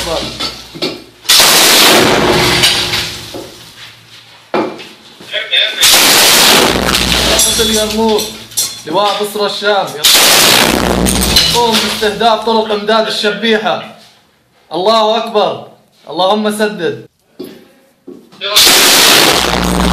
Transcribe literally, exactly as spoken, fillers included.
أكبر. قتل يرموك لواء بصرة الشام يقوم باستهداف طرق إمداد الشبيحة. الله أكبر. اللهم سدد.